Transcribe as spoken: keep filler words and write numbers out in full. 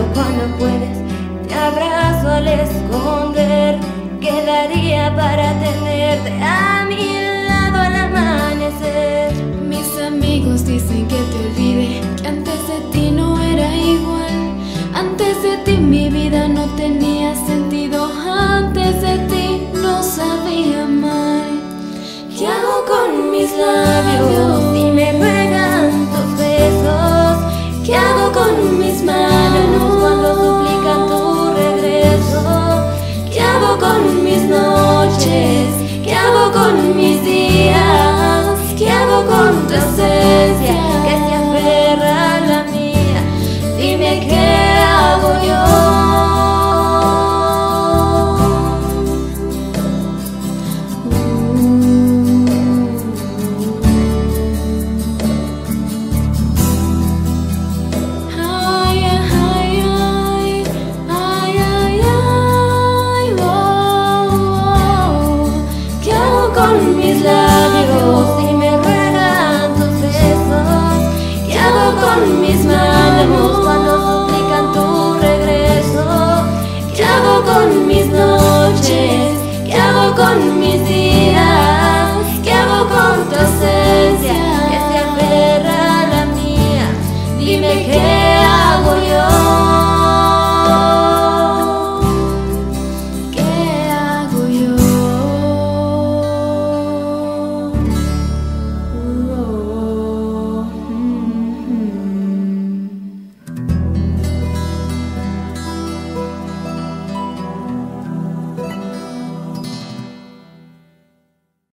cuando puedes, te abrazo al esconder. ¿Qué daría para tenerte a mi lado al amanecer? Mis amigos dicen que te olvide, que antes de ti no era igual. Antes de ti mi vida no tenía sentido, antes de ti no sabía amar. ¿Qué hago con mis labios si me ruegan tus besos? ¿Qué hago con mis manos